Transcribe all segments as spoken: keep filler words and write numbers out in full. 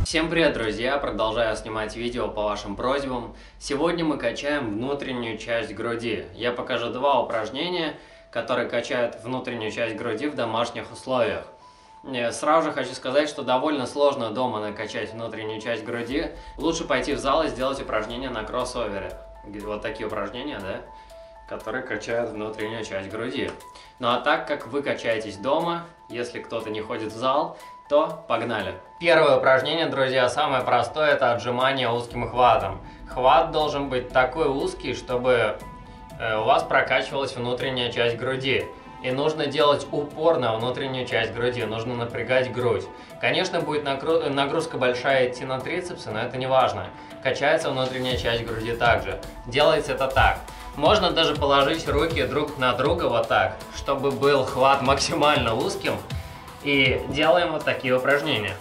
Всем привет, друзья! Продолжаю снимать видео по вашим просьбам. Сегодня мы качаем внутреннюю часть груди. Я покажу два упражнения, которые качают внутреннюю часть груди в домашних условиях. Сразу же хочу сказать, что довольно сложно дома накачать внутреннюю часть груди. Лучше пойти в зал и сделать упражнения на кроссовере. Вот такие упражнения, да? Которые качают внутреннюю часть груди. Ну а так как вы качаетесь дома, если кто-то не ходит в зал, то погнали. Первое упражнение, друзья, самое простое, это отжимание узким хватом. Хват должен быть такой узкий, чтобы у вас прокачивалась внутренняя часть груди. И нужно делать упор на внутреннюю часть груди, нужно напрягать грудь. Конечно, будет нагрузка большая идти на трицепсы, но это не важно. Качается внутренняя часть груди также. Делается это так. Можно даже положить руки друг на друга вот так, чтобы был хват максимально узким. И делаем вот такие упражнения.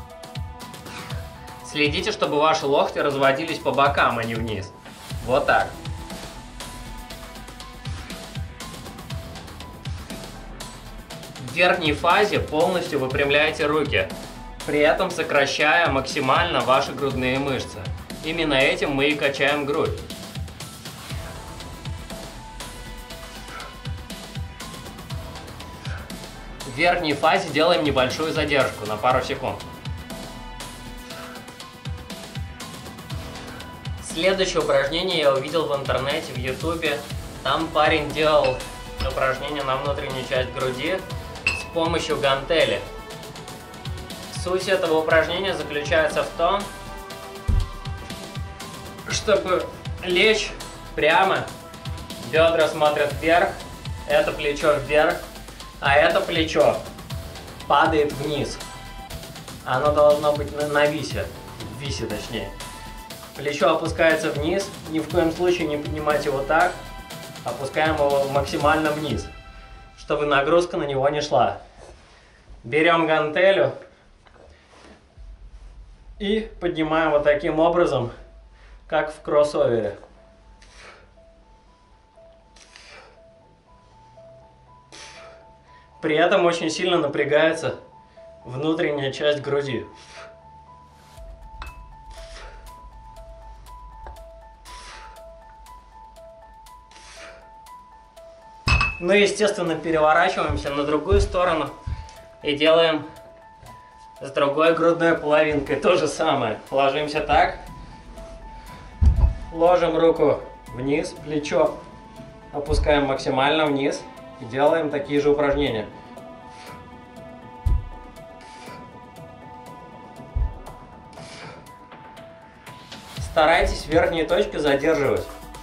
Следите, чтобы ваши локти разводились по бокам, а не вниз. Вот так. В верхней фазе полностью выпрямляйте руки, при этом сокращая максимально ваши грудные мышцы. Именно этим мы и качаем грудь. В верхней фазе делаем небольшую задержку на пару секунд. Следующее упражнение я увидел в интернете, в ютубе. Там парень делал упражнение на внутреннюю часть груди с помощью гантели. Суть этого упражнения заключается в том, чтобы лечь прямо, бедра смотрят вверх, это плечо вверх, а это плечо падает вниз. Оно должно быть на, на висе, в висе точнее. Плечо опускается вниз, ни в коем случае не поднимайте его так, опускаем его максимально вниз, чтобы нагрузка на него не шла. Берем гантелю и поднимаем вот таким образом, как в кроссовере. При этом очень сильно напрягается внутренняя часть груди. Ну и, естественно, переворачиваемся на другую сторону и делаем с другой грудной половинкой то же самое. Ложимся так, ложим руку вниз, плечо опускаем максимально вниз. И делаем такие же упражнения. Старайтесь верхние точки задерживать.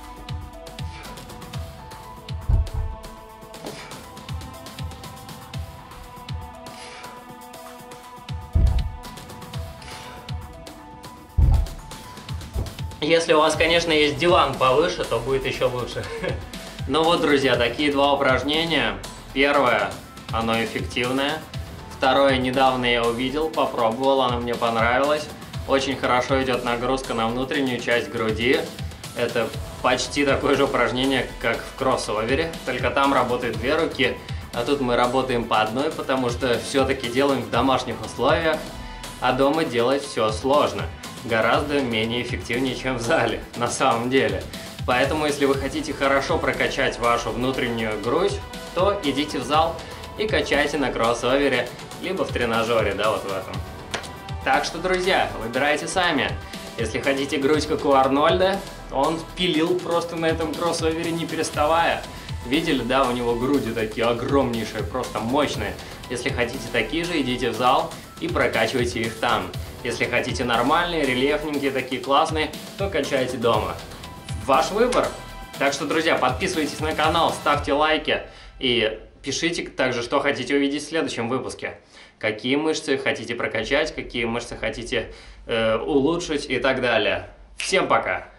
Если у вас, конечно, есть диван повыше, то будет еще лучше. Ну вот, друзья, такие два упражнения. Первое, оно эффективное. Второе, недавно я увидел, попробовал, оно мне понравилось. Очень хорошо идет нагрузка на внутреннюю часть груди. Это почти такое же упражнение, как в кроссовере, только там работают две руки, а тут мы работаем по одной, потому что все-таки делаем в домашних условиях, а дома делать все сложно. Гораздо менее эффективнее, чем в зале, на самом деле. Поэтому, если вы хотите хорошо прокачать вашу внутреннюю грудь, то идите в зал и качайте на кроссовере, либо в тренажере, да, вот в этом. Так что, друзья, выбирайте сами. Если хотите грудь, как у Арнольда, он пилил просто на этом кроссовере, не переставая. Видели, да, у него груди такие огромнейшие, просто мощные. Если хотите такие же, идите в зал и прокачивайте их там. Если хотите нормальные, рельефненькие, такие классные, то качайте дома. Ваш выбор. Так что, друзья, подписывайтесь на канал, ставьте лайки и пишите также, что хотите увидеть в следующем выпуске. Какие мышцы хотите прокачать, какие мышцы хотите э, улучшить и так далее. Всем пока!